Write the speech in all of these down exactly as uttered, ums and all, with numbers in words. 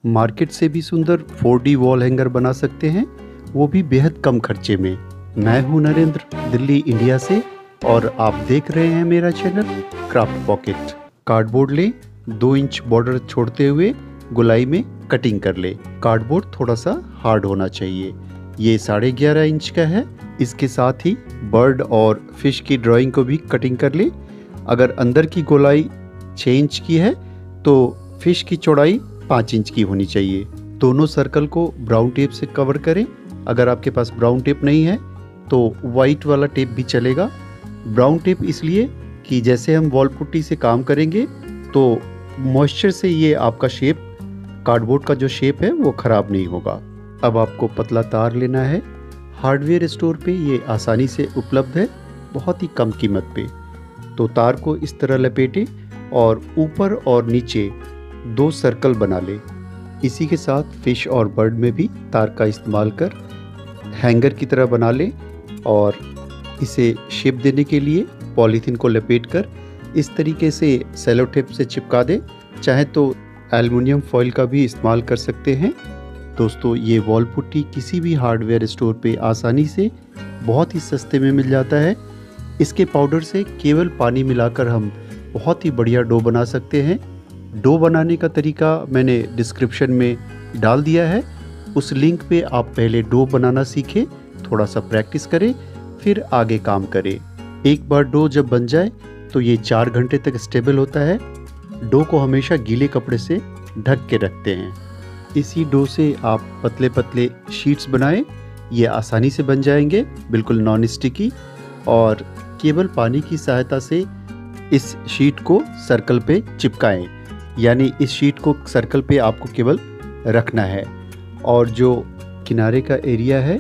Market से भी सुंदर फोर डी वॉल हैंगर बना सकते हैं, वो भी बेहद कम खर्चे में। मैं हूं नरेंद्र, दिल्ली इंडिया से, और आप देख रहे हैं मेरा चैनल क्राफ्ट पॉकेट। कार्डबोर्ड लें, दो इंच बॉर्डर छोड़ते हुए गोलाई में कटिंग कर ले। कार्डबोर्ड थोड़ा सा हार्ड होना चाहिए। ये साढ़े ग्यारह इंच का है। इसके साथ ही बर्ड और फिश की ड्राइंग को भी कटिंग कर ले। अगर अंदर की गोलाई छः इंच की है तो फिश की चौड़ाई पाँच इंच की होनी चाहिए। दोनों सर्कल को ब्राउन टेप से कवर करें। अगर आपके पास ब्राउन टेप नहीं है तो वाइट वाला टेप भी चलेगा। ब्राउन टेप इसलिए कि जैसे हम वॉल पुट्टी से काम करेंगे तो मॉइस्चर से ये आपका शेप, कार्डबोर्ड का जो शेप है वो ख़राब नहीं होगा। अब आपको पतला तार लेना है। हार्डवेयर स्टोर पे ये आसानी से उपलब्ध है, बहुत ही कम कीमत पे। तो तार को इस तरह लपेटें और ऊपर और नीचे दो सर्कल बना ले। इसी के साथ फिश और बर्ड में भी तार का इस्तेमाल कर हैंगर की तरह बना ले और इसे शेप देने के लिए पॉलीथीन को लपेटकर इस तरीके से सेलो टेप से चिपका दे। चाहे तो एल्युमिनियम फॉइल का भी इस्तेमाल कर सकते हैं। दोस्तों, ये वॉल पुट्टी किसी भी हार्डवेयर स्टोर पे आसानी से बहुत ही सस्ते में मिल जाता है। इसके पाउडर से केवल पानी मिलाकर हम बहुत ही बढ़िया डो बना सकते हैं। डो बनाने का तरीका मैंने डिस्क्रिप्शन में डाल दिया है। उस लिंक पे आप पहले डो बनाना सीखें, थोड़ा सा प्रैक्टिस करें, फिर आगे काम करें। एक बार डो जब बन जाए तो ये चार घंटे तक स्टेबल होता है। डो को हमेशा गीले कपड़े से ढक के रखते हैं। इसी डो से आप पतले पतले शीट्स बनाएं, ये आसानी से बन जाएंगे, बिल्कुल नॉन स्टिकी। और केवल पानी की सहायता से इस शीट को सर्कल पे चिपकाएं, यानी इस शीट को सर्कल पे आपको केवल रखना है और जो किनारे का एरिया है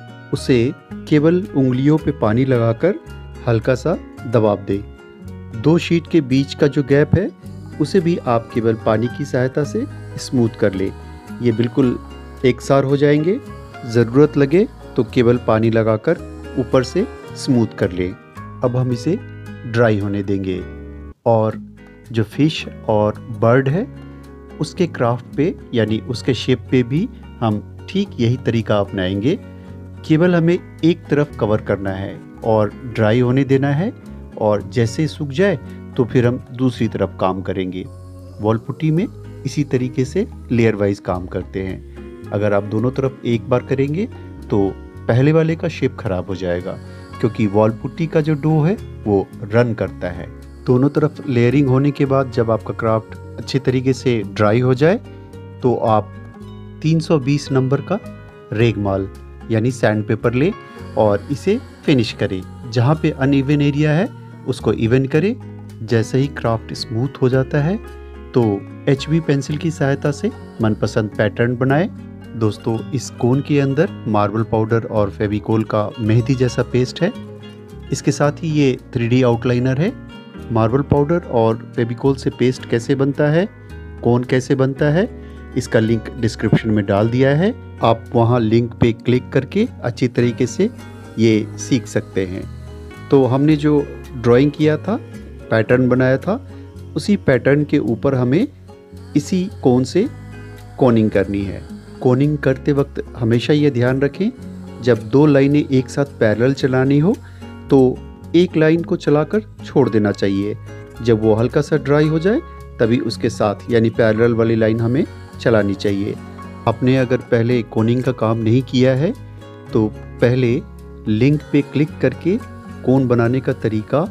उसे केवल उंगलियों पे पानी लगाकर हल्का सा दबाव दें। दो शीट के बीच का जो गैप है उसे भी आप केवल पानी की सहायता से स्मूथ कर लें। ये बिल्कुल एकसार हो जाएंगे। ज़रूरत लगे तो केवल पानी लगाकर ऊपर से स्मूथ कर लें। अब हम इसे ड्राई होने देंगे और जो फिश और बर्ड है उसके क्राफ्ट पे, यानी उसके शेप पे भी हम ठीक यही तरीका अपनाएंगे। केवल हमें एक तरफ कवर करना है और ड्राई होने देना है, और जैसे सूख जाए तो फिर हम दूसरी तरफ काम करेंगे। वॉल पुट्टी में इसी तरीके से लेयर वाइज काम करते हैं। अगर आप दोनों तरफ एक बार करेंगे तो पहले वाले का शेप खराब हो जाएगा, क्योंकि वॉल पुट्टी का जो डो है वो रन करता है। दोनों तरफ लेयरिंग होने के बाद जब आपका क्राफ्ट अच्छे तरीके से ड्राई हो जाए तो आप तीन सौ बीस नंबर का रेगमाल यानी सैंड पेपर ले और इसे फिनिश करें। जहाँ पे अनइवन एरिया है उसको इवन करें। जैसे ही क्राफ्ट स्मूथ हो जाता है तो एच बी पेंसिल की सहायता से मनपसंद पैटर्न बनाएं। दोस्तों, इस कोन के अंदर मार्बल पाउडर और फेविकोल का मेहंदी जैसा पेस्ट है। इसके साथ ही ये थ्री डी आउटलाइनर है। मार्बल पाउडर और फेविकोल से पेस्ट कैसे बनता है, कोन कैसे बनता है, इसका लिंक डिस्क्रिप्शन में डाल दिया है। आप वहाँ लिंक पे क्लिक करके अच्छी तरीके से ये सीख सकते हैं। तो हमने जो ड्राइंग किया था, पैटर्न बनाया था, उसी पैटर्न के ऊपर हमें इसी कोन से कोनिंग करनी है। कोनिंग करते वक्त हमेशा ये ध्यान रखें, जब दो लाइनें एक साथ पैरेलल चलानी हो तो एक लाइन को चलाकर छोड़ देना चाहिए। जब वो हल्का सा ड्राई हो जाए तभी उसके साथ यानी पैरेलल वाली लाइन हमें चलानी चाहिए। आपने अगर पहले कोनिंग का काम नहीं किया है तो पहले लिंक पे क्लिक करके कोन बनाने का तरीका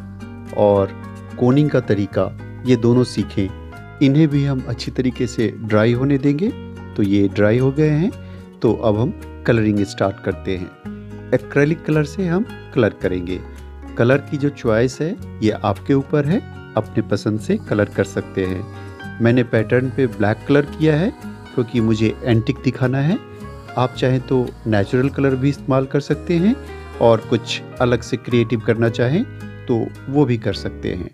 और कोनिंग का तरीका ये दोनों सीखें। इन्हें भी हम अच्छी तरीके से ड्राई होने देंगे। तो ये ड्राई हो गए हैं, तो अब हम कलरिंग स्टार्ट करते हैं। एक्रेलिक कलर से हम कलर करेंगे। कलर की जो चॉइस है ये आपके ऊपर है, अपने पसंद से कलर कर सकते हैं। मैंने पैटर्न पे ब्लैक कलर किया है क्योंकि मुझे एंटिक दिखाना है। आप चाहें तो नेचुरल कलर भी इस्तेमाल कर सकते हैं और कुछ अलग से क्रिएटिव करना चाहें तो वो भी कर सकते हैं।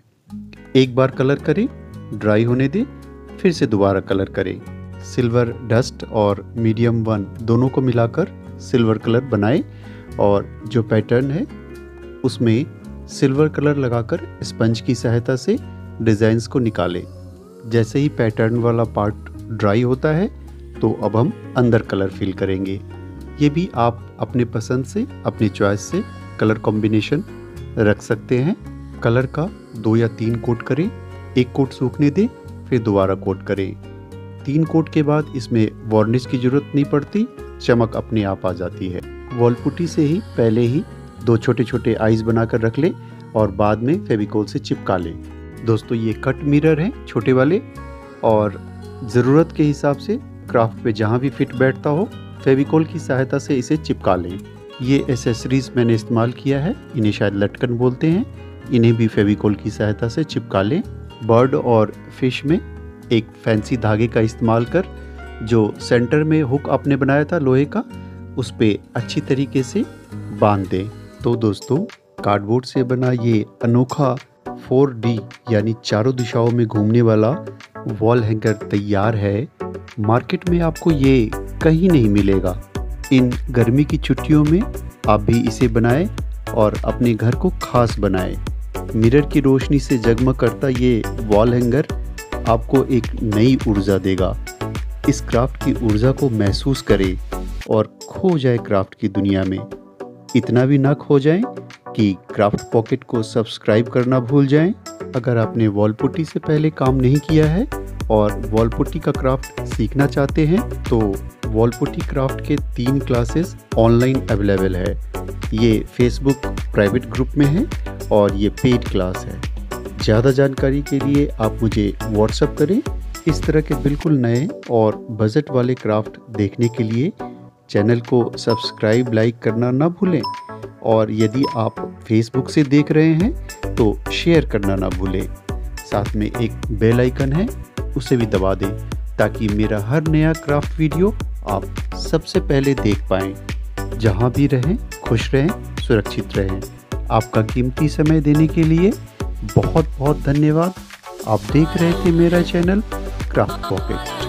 एक बार कलर करें, ड्राई होने दें, फिर से दोबारा कलर करें। सिल्वर डस्ट और मीडियम वन दोनों को मिलाकर सिल्वर कलर बनाएं और जो पैटर्न है उसमें सिल्वर कलर लगाकर स्पंज की सहायता से डिज़ाइंस को निकालें। जैसे ही पैटर्न वाला पार्ट ड्राई होता है तो अब हम अंदर कलर फिल करेंगे। ये भी आप अपने पसंद से, अपनी चॉइस से कलर कॉम्बिनेशन रख सकते हैं। कलर का दो या तीन कोट करें, एक कोट सूखने दें, फिर दोबारा कोट करें। तीन कोट के बाद इसमें वार्निश की जरूरत नहीं पड़ती, चमक अपने आप आ जाती है। वॉल पुट्टी से ही पहले ही दो छोटे छोटे आइज बनाकर रख लें और बाद में फेविकोल से चिपका लें। दोस्तों ये कट मिरर हैं छोटे वाले, और ज़रूरत के हिसाब से क्राफ्ट पे जहाँ भी फिट बैठता हो फेविकोल की सहायता से इसे चिपका लें। ये एसेसरीज मैंने इस्तेमाल किया है, इन्हें शायद लटकन बोलते हैं, इन्हें भी फेविकोल की सहायता से चिपका लें। बर्ड और फिश में एक फैंसी धागे का इस्तेमाल कर जो सेंटर में हुक आपने बनाया था लोहे का, उस पे अच्छी तरीके से बांध दें। तो दोस्तों कार्डबोर्ड से बना ये अनोखा फोर डी यानी चारों दिशाओं में घूमने वाला वॉल हैंगर तैयार है। मार्केट में आपको ये कहीं नहीं मिलेगा। इन गर्मी की छुट्टियों में आप भी इसे बनाएं और अपने घर को खास बनाएं। मिरर की रोशनी से जगमग करता ये वॉल हैंगर आपको एक नई ऊर्जा देगा। इस क्राफ्ट की ऊर्जा को महसूस करें और खो जाए क्राफ्ट की दुनिया में। इतना भी ना खो जाएं कि क्राफ्ट पॉकेट को सब्सक्राइब करना भूल जाएं। अगर आपने वॉल पुट्टी से पहले काम नहीं किया है और वॉल पुट्टी का क्राफ्ट सीखना चाहते हैं तो वॉल पुट्टी क्राफ्ट के तीन क्लासेस ऑनलाइन अवेलेबल है। ये फेसबुक प्राइवेट ग्रुप में है और ये पेड क्लास है। ज़्यादा जानकारी के लिए आप मुझे व्हाट्सएप करें। इस तरह के बिल्कुल नए और बजट वाले क्राफ्ट देखने के लिए चैनल को सब्सक्राइब लाइक करना ना भूलें, और यदि आप फेसबुक से देख रहे हैं तो शेयर करना ना भूलें। साथ में एक बेल आइकन है, उसे भी दबा दें ताकि मेरा हर नया क्राफ्ट वीडियो आप सबसे पहले देख पाएँ। जहाँ भी रहें खुश रहें, सुरक्षित रहें। आपका कीमती समय देने के लिए बहुत बहुत धन्यवाद। आप देख रहे थे मेरा चैनल क्राफ्ट पॉकेट।